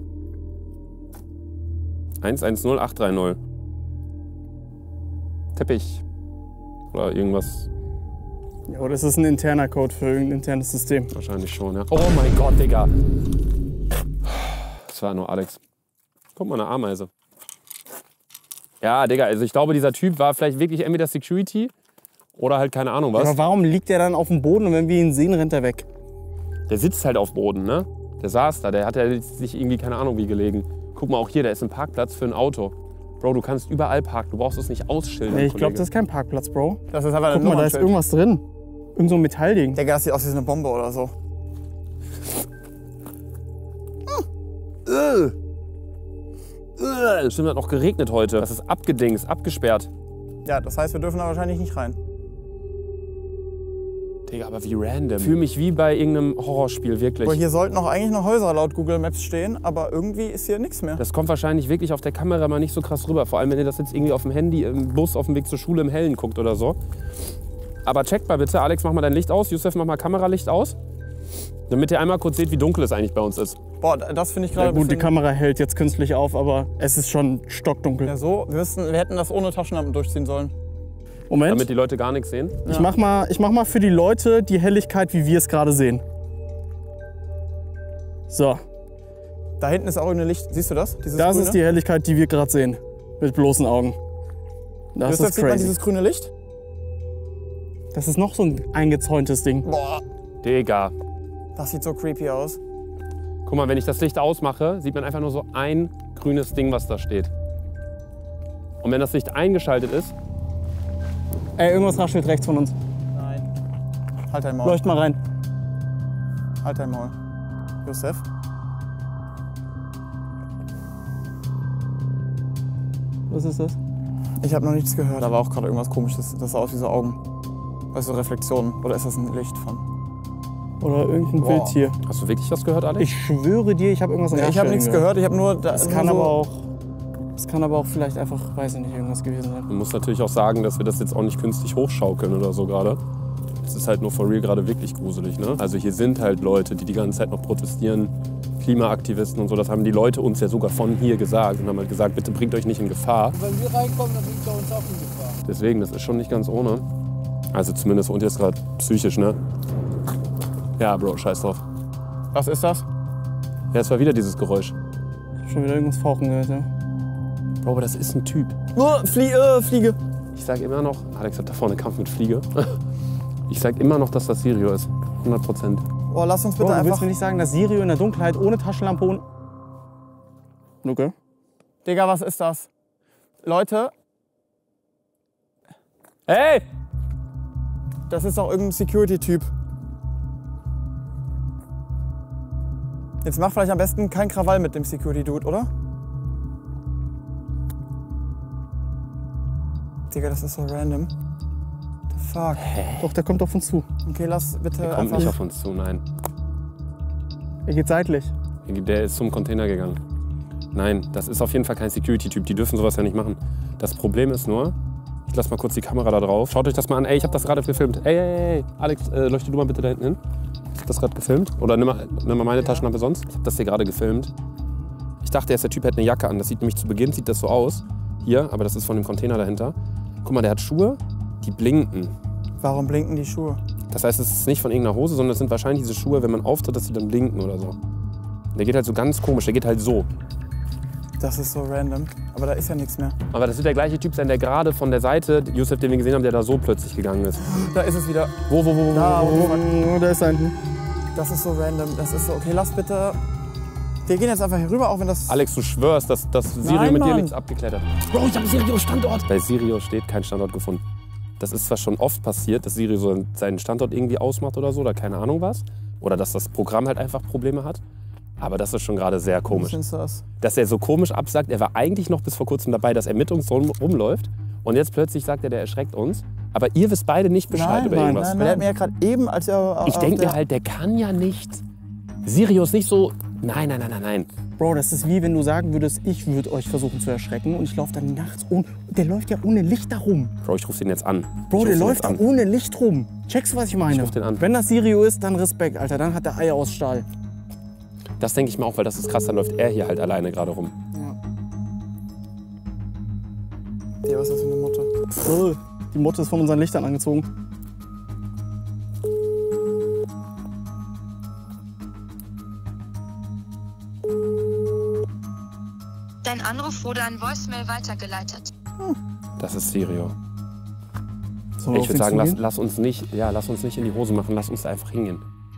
eins eins null acht drei null. Teppich. Oder irgendwas. Ja, oder ist das ein interner Code für irgendein internes System? Wahrscheinlich schon, ja. Oh mein Gott, Digga. Das war nur Alex. Guck mal, eine Ameise. Ja, Digga, also ich glaube, dieser Typ war vielleicht wirklich entweder Security oder halt keine Ahnung was. Aber warum liegt der dann auf dem Boden und wenn wir ihn sehen, rennt er weg? Der sitzt halt auf Boden, ne? Der saß da, der hat ja sich irgendwie keine Ahnung wie gelegen. Guck mal, auch hier, da ist ein Parkplatz für ein Auto. Bro, du kannst überall parken, du brauchst es nicht ausschildern. Nee, ich glaube, Kollege. das ist kein Parkplatz, Bro. Das ist aber ein Guck mal, da ist Nummernschild. irgendwas drin. Irgend so ein Metallding. Digga, das sieht aus wie so eine Bombe oder so. Äh. Äh. Stimmt, hat noch geregnet heute. Das ist abgedingst, abgesperrt. Ja, das heißt, wir dürfen da wahrscheinlich nicht rein. Digga, aber wie random. Ich fühle mich wie bei irgendeinem Horrorspiel, wirklich. Aber hier sollten auch eigentlich noch Häuser laut Google Maps stehen, aber irgendwie ist hier nichts mehr. Das kommt wahrscheinlich wirklich auf der Kamera mal nicht so krass rüber. Vor allem, wenn ihr das jetzt irgendwie auf dem Handy, im Bus, auf dem Weg zur Schule im Hellen guckt oder so. Aber checkt mal bitte, Alex, mach mal dein Licht aus. Youssef, mach mal Kameralicht aus. Damit ihr einmal kurz seht, wie dunkel es eigentlich bei uns ist. Boah, das finde ich gerade Ja ein gut, die bisschen... Kamera hält jetzt künstlich auf, aber es ist schon stockdunkel. Ja, so, wir, müssten, wir hätten das ohne Taschenlampen durchziehen sollen. Moment, Damit die Leute gar nichts sehen. ich, mach mal, ich mach mal für die Leute die Helligkeit, wie wir es gerade sehen. So, Da hinten ist auch irgendein Licht. Siehst du das? Dieses das grüne? ist die Helligkeit, die wir gerade sehen. Mit bloßen Augen. Das Justus, ist sieht man crazy. dieses grüne Licht? Das ist noch so ein eingezäuntes Ding. Boah, Digga. das sieht so creepy aus. Guck mal, wenn ich das Licht ausmache, sieht man einfach nur so ein grünes Ding, was da steht. Und wenn das Licht eingeschaltet ist, Ey, irgendwas raschelt rechts von uns. Nein. Halt dein Maul. Leucht mal rein. Halt dein Maul. Josef? Was ist das? Ich habe noch nichts gehört. Da war auch gerade irgendwas Komisches. Das sah aus wie so Augen. Also Reflexionen. Oder ist das ein Licht von? Oder irgendein Boah. Wildtier. hast du wirklich was gehört, Alex? Ich schwöre dir, ich habe irgendwas am Nee, ich habe Rascheln nichts gehört. Ich habe nur. Da Das nur kann so, aber auch... Es kann aber auch vielleicht einfach, weiß ich nicht, irgendwas gewesen sein. Man muss natürlich auch sagen, dass wir das jetzt auch nicht künstlich hochschaukeln oder so gerade. Es ist halt nur for real gerade wirklich gruselig, ne? Also hier sind halt Leute, die die ganze Zeit noch protestieren, Klimaaktivisten und so. Das haben die Leute uns ja sogar von hier gesagt und haben halt gesagt, bitte bringt euch nicht in Gefahr. Wenn wir reinkommen, dann bringt er uns auch in Gefahr. Deswegen, das ist schon nicht ganz ohne. Also zumindest und jetzt gerade psychisch, ne? Ja, Bro, scheiß drauf. Was ist das? Ja, es war wieder dieses Geräusch. Ich hab schon wieder irgendwas fauchen gehört, ja. Bro, aber das ist ein Typ. Oh, Flie äh, Fliege. Ich sag immer noch, Alex hat da vorne Kampf mit Fliege. Ich sag immer noch, dass das Sirio ist. hundert Prozent. Oh, lass uns bitte Bro, du willst einfach... mir nicht sagen, dass Sirio in der Dunkelheit ohne Taschenlampe und... Okay. Digga, was ist das? Leute, Hey! das ist doch irgendein Security-Typ. Jetzt mach vielleicht am besten keinen Krawall mit dem Security-Dude, oder? Digga, das ist so random. The fuck? Doch, der kommt auf uns zu. Okay, lass bitte Der kommt einfach... nicht auf uns zu, nein. Er geht seitlich. Der ist zum Container gegangen. Nein, das ist auf jeden Fall kein Security-Typ. Die dürfen sowas ja nicht machen. Das Problem ist nur, ich lass mal kurz die Kamera da drauf. Schaut euch das mal an. Ey, ich hab das gerade gefilmt. Ey, ey, ey, Alex, äh, leuchte du mal bitte da hinten hin. Ich hab das gerade gefilmt. Oder nimm mal, nimm mal meine Taschenlampe sonst. Ich hab das hier gerade gefilmt. Ich dachte erst, der Typ hätte eine Jacke an. Das sieht nämlich zu Beginn sieht das so aus. Hier, aber das ist von dem Container dahinter. Guck mal, der hat Schuhe, die blinken. Warum blinken die Schuhe? Das heißt, es ist nicht von irgendeiner Hose, sondern es sind wahrscheinlich diese Schuhe, wenn man auftritt, dass sie dann blinken oder so. Der geht halt so ganz komisch, der geht halt so. Das ist so random. Aber da ist ja nichts mehr. Aber das wird der gleiche Typ sein, der gerade von der Seite, Yusuf, den wir gesehen haben, der da so plötzlich gegangen ist. Da ist es wieder. Wo, wo, wo, wo, Da, wo, wo, wo, Oh, da ist er hinten. Das ist so random. Das ist so, okay, lass bitte... Wir gehen jetzt einfach hier rüber, auch wenn das... Alex, du schwörst, dass, dass Sirio Nein, mit dir Mann. nichts abgeklärt hat. Bro, ich habe Sirios Standort. Bei Sirio steht kein Standort gefunden. Das ist zwar schon oft passiert, dass Sirio so seinen Standort irgendwie ausmacht oder so, oder keine Ahnung was. Oder dass das Programm halt einfach Probleme hat. Aber das ist schon gerade sehr komisch. Was ist das? Dass er so komisch absagt, er war eigentlich noch bis vor kurzem dabei, dass er mit uns rum, rumläuft. Und jetzt plötzlich sagt er, der erschreckt uns. Aber ihr wisst beide nicht Bescheid Nein, über nein, irgendwas. nein, nein. Der hat mir ja gerade eben, als er... Ich auf denke der- mir halt, der kann ja nicht. Sirio ist nicht so. Nein, nein, nein, nein, nein. Bro, das ist wie wenn du sagen würdest, ich würde euch versuchen zu erschrecken und ich laufe dann nachts ohne... Der läuft ja ohne Licht da rum. Bro, ich ruf den jetzt an. Bro, Ich der ruf den läuft jetzt da an. ohne Licht rum. Checkst du, was ich meine? Ich ruf den an. Wenn das Sirio ist, dann Respekt, Alter. Dann hat der Eier aus Stahl. Das denke ich mir auch, weil das ist krass, dann läuft er hier halt alleine gerade rum. Ja, was ist das für eine Motte? Oh, die Motte ist von unseren Lichtern angezogen. Dein Anruf wurde an Voicemail weitergeleitet. Das ist Sirio. Sollen wir Ich auf würde ihn sagen, lass, zugehen? lass, uns nicht, ja, lass uns nicht in die Hose machen, lass uns da einfach hingehen.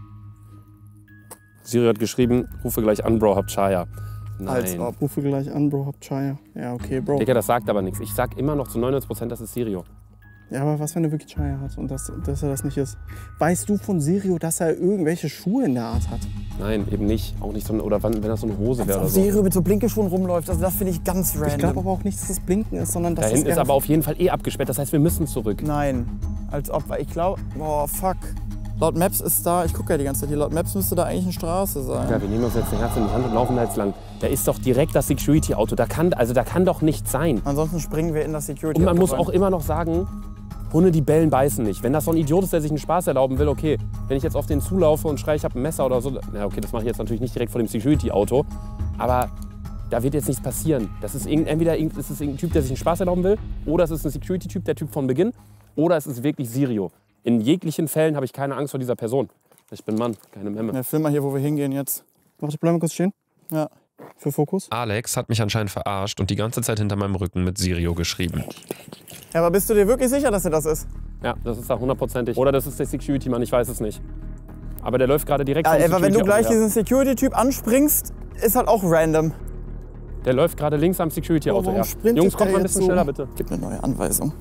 Sirio hat geschrieben, rufe gleich an, Bro, hab Chaya. Als Nein. ob. Rufe gleich an, Bro, hab Chaya. Ja, okay, Bro. Digga, das sagt aber nichts. Ich sag immer noch zu neunundneunzig Prozent, das ist Sirio. Ja, aber was, wenn er wirklich Chaya hat und das, dass er das nicht ist? Weißt du von Sirio, dass er irgendwelche Schuhe in der Art hat? Nein, eben nicht. Auch nicht so, eine- oder wann, wenn das so eine Hose wäre oder Ob so. Serie mit so Blinkeschuhen rumläuft, also das finde ich ganz random. Ich glaube aber auch nicht, dass das Blinken ist, sondern dass Da hinten das ist aber auf jeden Fall eh abgesperrt. Das heißt, wir müssen zurück. Nein, als ob, weil ich glaube, boah, fuck. Laut Maps ist da, ich gucke ja die ganze Zeit hier, laut Maps müsste da eigentlich eine Straße sein. Ja, wir nehmen uns jetzt den Herz in die Hand und laufen da jetzt lang. Da ist doch direkt das Security-Auto. Da kann, also da kann doch nichts sein. Ansonsten springen wir in das Security. Und man muss rein. auch immer noch sagen, Hunde, die bellen, beißen nicht. Wenn das so ein Idiot ist, der sich einen Spaß erlauben will, okay. Wenn ich jetzt auf den zulaufe und schreie, ich habe ein Messer oder so, na okay, das mache ich jetzt natürlich nicht direkt vor dem Security-Auto. Aber da wird jetzt nichts passieren. Das ist irgend, entweder irgend- ist es irgendein Typ, der sich einen Spaß erlauben will, oder es ist ein Security-Typ, der Typ von Beginn, oder es ist wirklich Sirio. In jeglichen Fällen habe ich keine Angst vor dieser Person. Ich bin Mann, keine Memme. Ja, film mal hier, wo wir hingehen jetzt. Warte, bleib mal kurz stehen. Ja. Für Fokus. Alex hat mich anscheinend verarscht und die ganze Zeit hinter meinem Rücken mit Sirio geschrieben. Ja, aber bist du dir wirklich sicher, dass er das ist? Ja, das ist da hundertprozentig. Oder das ist der Security-Mann, ich weiß es nicht. Aber der läuft gerade direkt Ja, vom aber wenn du Security-Auto gleich her. diesen Security-Typ anspringst, ist halt auch random. Der läuft gerade links am Security-Auto Oh, warum her. sprintet Jungs, kommt er mal ein jetzt bisschen so? schneller, bitte. Gib eine neue Anweisung.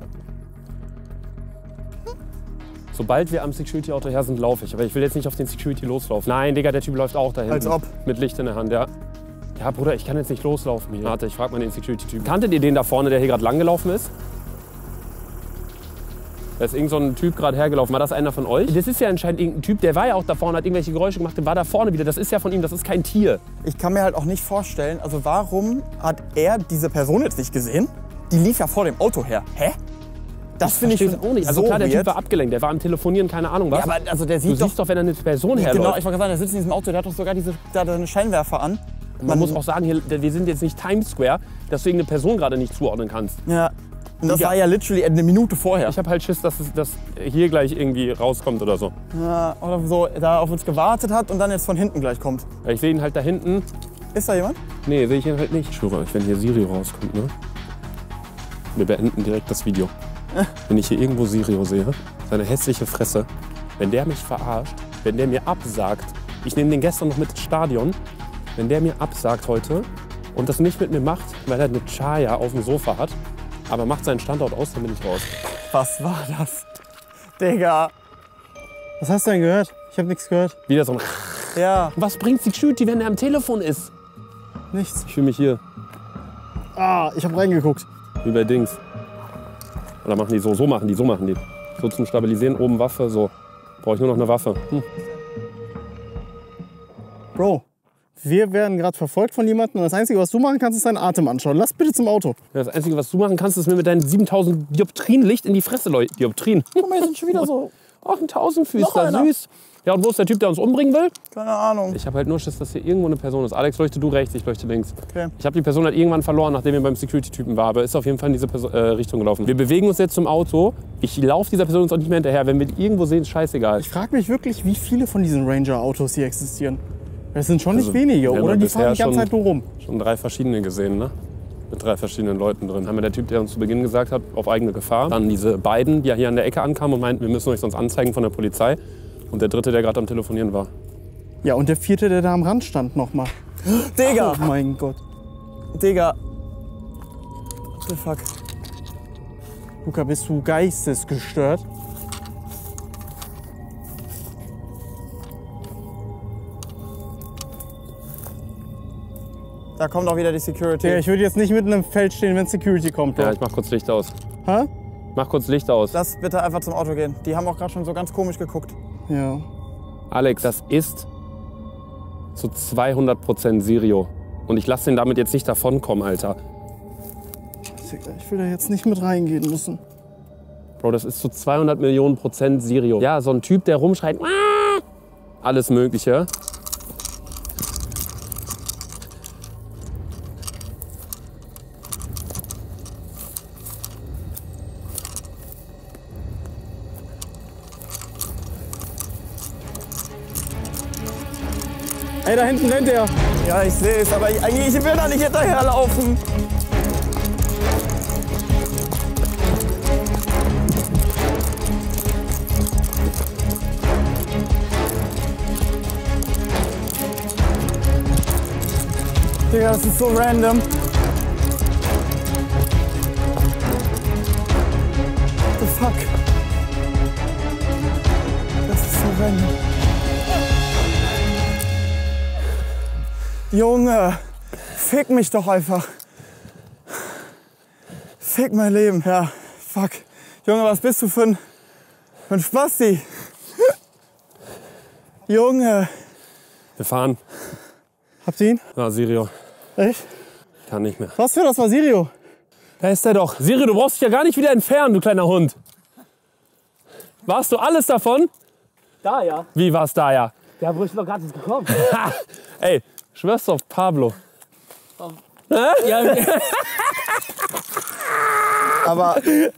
Sobald wir am Security-Auto her sind, laufe ich. Aber ich will jetzt nicht auf den Security loslaufen. Nein, Digga, der Typ läuft auch dahin. Als ob. Mit Licht in der Hand, ja. Ja, Bruder, ich kann jetzt nicht loslaufen hier. Warte, ich frage mal den Security-Typ. Kanntet ihr den da vorne, der hier gerade langgelaufen ist? Da ist irgend so ein Typ gerade hergelaufen. War das einer von euch? Das ist ja anscheinend irgendein Typ, der war ja auch da vorne, hat irgendwelche Geräusche gemacht, der war da vorne wieder. Das ist ja von ihm, das ist kein Tier. Ich kann mir halt auch nicht vorstellen, also warum hat er diese Person jetzt nicht gesehen? Die lief ja vor dem Auto her. Hä? Das finde ich auch nicht. Also so klar, der weird. Typ war abgelenkt, der war am Telefonieren, keine Ahnung was. Ja, aber also der du sieht doch, siehst doch, wenn da eine Person herläuft. genau, ich wollte gerade sagen, der sitzt in diesem Auto, der hat doch sogar diese, da hat eine Scheinwerfer an. Man, Man muss auch sagen, hier, wir sind jetzt nicht Times Square, dass du irgendeine Person gerade nicht zuordnen kannst. Ja. Und das Ja. war ja literally eine Minute vorher. Ich habe halt Schiss, dass es dass hier gleich irgendwie rauskommt oder so. Ja, oder so, da auf uns gewartet hat und dann jetzt von hinten gleich kommt. Ich sehe ihn halt da hinten. Ist da jemand? Nee, sehe ich ihn halt nicht. Ich schwöre euch, wenn hier Sirio rauskommt, ne? Wir beenden direkt das Video. Wenn ich hier irgendwo Sirio sehe, seine hässliche Fresse, wenn der mich verarscht, wenn der mir absagt, ich nehme den gestern noch mit ins Stadion, wenn der mir absagt heute und das nicht mit mir macht, weil er eine Chaya auf dem Sofa hat, aber macht seinen Standort aus, dann bin ich raus. Was war das? Digga. Was hast du denn gehört? Ich habe nichts gehört. Wieder so ein Ja. Was bringt Security, wenn er am Telefon ist? Nichts. Ich fühle mich hier, Ah, ich habe reingeguckt. wie bei Dings. Oder machen die so, so machen die, so machen die. So zum Stabilisieren, oben Waffe, so. Brauche ich nur noch eine Waffe. Hm. Bro, wir werden gerade verfolgt von jemandem und das Einzige, was du machen kannst, ist deinen Atem anschauen. Lass bitte zum Auto. Ja, das Einzige, was du machen kannst, ist mir mit deinen siebentausend Dioptrien Licht in die Fresse leuchten. Dioptrien. Guck mal, hier sind schon wieder so. Ach, ein Noch Tausendfüßler, einer. süß. Ja, und wo ist der Typ, der uns umbringen will? Keine Ahnung. Ich habe halt nur Schiss, dass hier irgendwo eine Person ist. Alex, leuchte du rechts, ich leuchte links. Okay. Ich habe die Person halt irgendwann verloren, nachdem wir beim Security-Typen waren. Aber ist auf jeden Fall in diese Perso äh, Richtung gelaufen. Wir bewegen uns jetzt zum Auto. Ich laufe dieser Person jetzt auch nicht mehr hinterher. Wenn wir die irgendwo sehen, ist scheißegal. Ich frage mich wirklich, wie viele von diesen Ranger-Autos hier existieren. Das sind schon nicht Also, wenige, wir haben oder? ja Die bisher fahren die ganze schon- Zeit nur rum. Schon drei verschiedene gesehen, ne? Mit drei verschiedenen Leuten drin. Haben wir der Typ, der uns zu Beginn gesagt hat, auf eigene Gefahr. Dann diese beiden, die ja hier an der Ecke ankamen und meinten, wir müssen euch sonst anzeigen von der Polizei. Und der dritte, der gerade am Telefonieren war. Ja, und der vierte, der da am Rand stand, nochmal. Digga. Oh mein Gott. Digga. What the fuck? Luca, bist du geistesgestört? Da kommt auch wieder die Security. Ja, ich würde jetzt nicht mitten im Feld stehen, wenn Security kommt. Bro. Ja, ich mach kurz Licht aus. Hä? Mach kurz Licht aus. Lass bitte einfach zum Auto gehen. Die haben auch gerade schon so ganz komisch geguckt. Ja. Alex, das ist zu zweihundert Prozent Sirio. Und ich lasse den damit jetzt nicht davonkommen, Alter. Ich will da jetzt nicht mit reingehen müssen. Bro, das ist zu zweihundert Millionen Prozent Sirio. Ja, so ein Typ, der rumschreit, "Aah!" alles Mögliche. Ey, da hinten rennt er. Ja, ich sehe es, aber ich, eigentlich ich will da nicht hinterherlaufen. Digga, das ist so random. What the fuck? Das ist so random. Junge, fick mich doch einfach. Fick mein Leben, ja, fuck. Junge, was bist du für ein, für ein Spasti? Junge. Wir fahren. Habt ihr ihn? Na, Sirio. Echt? Kann nicht mehr. Was für das war Sirio? Da ist er doch. Sirio, du brauchst dich ja gar nicht wieder entfernen, du kleiner Hund. Warst du alles davon? Da, ja. Wie war's da, ja? Der ist noch gratis gekommen. Ha! Ey, schwörst du auf Pablo? Ja, Aber,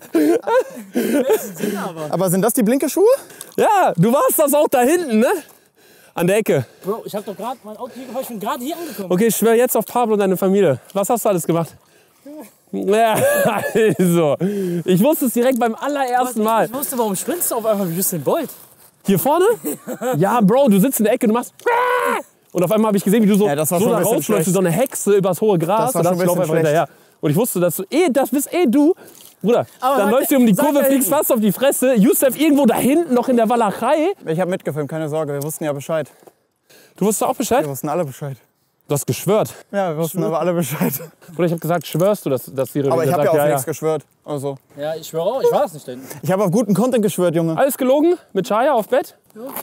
aber sind das die Blinkerschuhe? Ja, du warst das auch da hinten, ne? An der Ecke. Bro, ich hab doch gerade mein Auto hier geholt, ich bin gerade hier angekommen. Okay, ich schwör jetzt auf Pablo und deine Familie. Was hast du alles gemacht? Ja, also. Ich wusste es direkt beim allerersten Mal. Ich wusste, warum springst du auf einmal wie Usain Bolt? Hier vorne? Ja, Bro, du sitzt in der Ecke, du machst. Und auf einmal habe ich gesehen, wie du so, Ja, das war so schon da ein bisschen rausläufst wie schlecht. so eine Hexe übers hohe Gras. Das war Und schon ein ich lauf bisschen einfach hinterher. Und ich wusste, dass du eh, das bist eh du. Bruder, Aber dann sag- läufst du um die sag Kurve, da fliegst hinten. fast auf die Fresse. Yusef irgendwo da hinten noch in der Walachei. Ich habe mitgefilmt, keine Sorge, wir wussten ja Bescheid. Du wusstest auch Bescheid? Wir wussten alle Bescheid. Du hast geschwört. Ja, wir wussten aber alle Bescheid. Bruder, ich habe gesagt, schwörst du, dass, dass Siri Aber ich habe ja sagt, auf ja, nichts ja. geschwört. Und Also. Ja, ich schwöre auch, ich war das nicht denn. Ich habe auf guten Content geschwört, Junge. Alles gelogen? Mit Chaya auf Bett?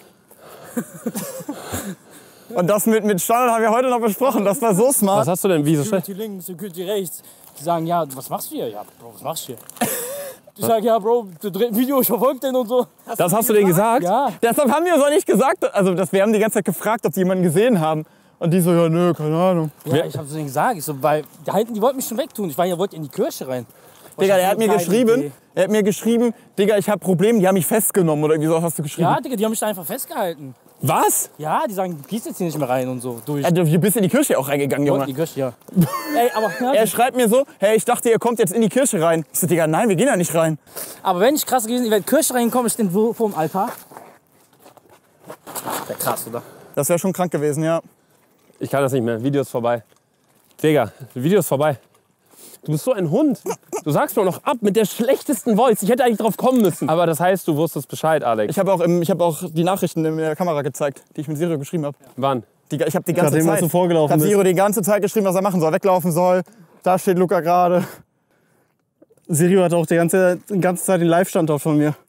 Und das mit, mit Standard haben wir heute noch besprochen. Das war so smart. Was hast du denn? Wie so schnell? Security links, Security rechts. Die sagen, ja, was machst du hier? Ja, Bro, was machst du hier? Ich sag, ja, Bro, du drehst ein Video, ich verfolge den und so. Das hast du denen gesagt? Ja. Deshalb haben die uns auch nicht gesagt. Also das, wir haben die ganze Zeit gefragt, ob sie jemanden gesehen haben. Und die so, ja, nö, keine Ahnung. Ja, ich hab so denen gesagt. Ich so, weil, da hinten, die wollten mich schon wegtun. Ich war ja, wollte in die Kirche rein. Digga, er hat mir Geile geschrieben, Idee. er hat mir geschrieben, Digga, ich habe Probleme, die haben mich festgenommen oder irgendwie so hast du geschrieben. Ja, Digga, die haben mich da einfach festgehalten. Was? Ja, die sagen, du gehst jetzt hier nicht mehr rein und so. Durch. Ja, du bist in die Kirche auch reingegangen, Die wollten Junge. die Kirche, ja. Ey, aber, ja, Er schreibt mir so, hey, ich dachte, ihr kommt jetzt in die Kirche rein. Ich so, Digga, nein, wir gehen da nicht rein. aber wenn ich krass gewesen, ich wäre in die Kirche reingekommen, ich stehe vor dem Altar. Wär krass, oder? Das wäre schon krank gewesen, ja. Ich kann das nicht mehr. Video ist vorbei. Digga, Video ist vorbei. Du bist so ein Hund. Du sagst mir noch ab mit der schlechtesten Voice. Ich hätte eigentlich drauf kommen müssen. Aber das heißt, du wusstest Bescheid, Alex. Ich habe auch, im- ich hab auch die Nachrichten in der Kamera gezeigt, die ich mit Sirio geschrieben habe. Wann? Die, ich habe die ganze Nachdem, als Zeit, du vorgelaufen ich hab bist. Sirio die ganze Zeit geschrieben, was er machen soll, weglaufen soll. Da steht Luca gerade. Sirio hat auch die ganze, die ganze Zeit den Live-Standort von mir.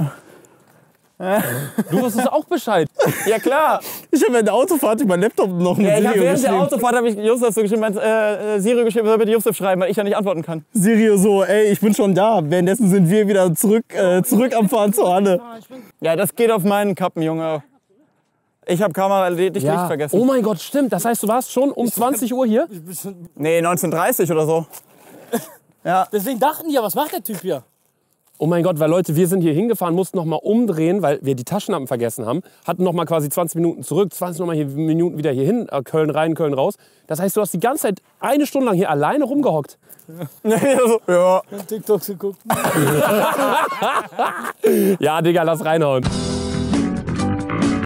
Du wusstest auch Bescheid. Ja klar. Ich habe in der Autofahrt über meinen Laptop noch mit Ja, ich hab Sirio während der geschrieben. Autofahrt habe ich Josef so geschrieben, äh, äh, Sirio geschrieben, soll bitte Josef schreiben, weil ich ja nicht antworten kann. Sirio so, ey, ich bin schon da. Währenddessen sind wir wieder zurück, äh, zurück am Fahren zur Halle. Ja, das geht auf meinen Kappen, Junge. Ich habe Kamera lediglich Licht vergessen. Oh mein Gott, stimmt. Das heißt, du warst schon um zwanzig Uhr hier? Nee, neunzehn Uhr dreißig oder so. Ja. Deswegen dachten die ja, was macht der Typ hier? Oh mein Gott, weil Leute, wir sind hier hingefahren, mussten noch mal umdrehen, weil wir die Taschenlampen vergessen haben. Hatten noch mal quasi zwanzig Minuten zurück, zwanzig noch mal hier, Minuten wieder hier hin, äh, Köln rein, Köln raus. Das heißt, du hast die ganze Zeit eine Stunde lang hier alleine rumgehockt. so, ja. TikToks geguckt. Ja, Digga, lass reinhauen.